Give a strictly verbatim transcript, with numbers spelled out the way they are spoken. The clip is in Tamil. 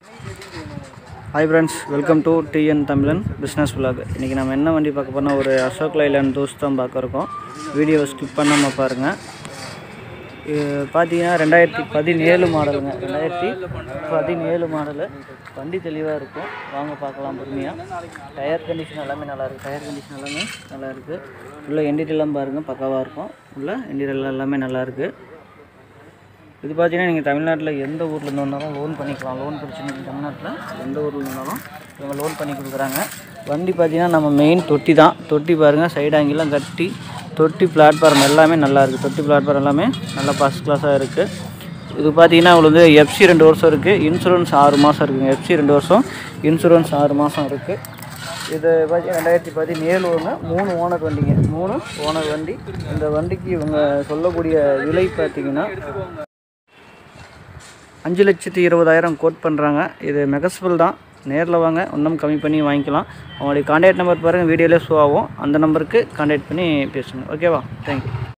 Hi friends, welcome to T N Tamilan business vlog. இன்னைக்கு நாம என்ன வண்டி பார்க்க போறோம்னா ஒரு அசோக் லைலாண்ட் தோஸ் தான் பார்க்க இருக்கோம். வீடியோவை ஸ்கிப் பண்ணாம பாருங்க. பாத்தீங்கன்னா ரெண்டாயிரத்து பதினேழு மாடலுங்க. ரெண்டாயிரத்து பதினேழு மாடல். வண்டி தெளிவா இருக்கும். வாங்க பார்க்கலாம் பொறுமையா. டயர் கண்டிஷன் எல்லாமே நல்லா இருக்கு. டயர் கண்டிஷன் எல்லாமே நல்லா இருக்கு. உள்ள இன்டீரியர் எல்லாம் பாருங்க பக்காவா இருக்கும். உள்ள இன்டீரியர் எல்லாமே நல்லா இருக்கு. இது பார்த்தீங்கன்னா நீங்கள் தமிழ்நாட்டில் எந்த ஊரில் இருந்து வந்தாலும் லோன் பண்ணிக்கலாம். லோன் பிரச்சனை தமிழ்நாட்டில் எந்த ஊரில் இருந்தாலும் இவங்க லோன் பண்ணி கொடுக்குறாங்க. வண்டி பார்த்தீங்கன்னா நம்ம மெயின் தொட்டி தான். தொட்டி பாருங்கள், சைடு ஆங்கிலாம் கட்டி தொட்டி பிளாட்ஃபார்ம் எல்லாமே நல்லா இருக்குது. தொட்டி பிளாட்ஃபார்ம் எல்லாமே நல்லா ஃபஸ்ட் கிளாஸாக இருக்குது. இது பார்த்தீங்கன்னா உங்களுக்கு வந்து எஃப்சி ரெண்டு வருஷம் இருக்குது, இன்சூரன்ஸ் ஆறு மாதம் இருக்குதுங்க. எஃப்சி ரெண்டு வருஷம், இன்சூரன்ஸ் ஆறு மாதம் இருக்குது. இது பார்த்தீங்கன்னா ரெண்டாயிரத்தி பதினேழு ஒன்று மூணு ஓனர் வண்டிங்க. மூணு ஓனர் வண்டி. இந்த வண்டிக்கு இவங்க சொல்லக்கூடிய விலை பார்த்தீங்கன்னா அஞ்சு லட்சத்தி இருபதாயிரம் கோட் பண்ணுறாங்க. இது மெகஸ்பிள் தான். நேரில் வாங்க, இன்னும் கம்மி பண்ணி வாங்கிக்கலாம். அவங்களுடைய கான்டாக்ட் நம்பர் பாருங்கள், வீடியோவில் ஷோ ஆகும். அந்த நம்பருக்கு கான்டாக்ட் பண்ணி பேசுங்க. ஓகேவா? தேங்க்யூ.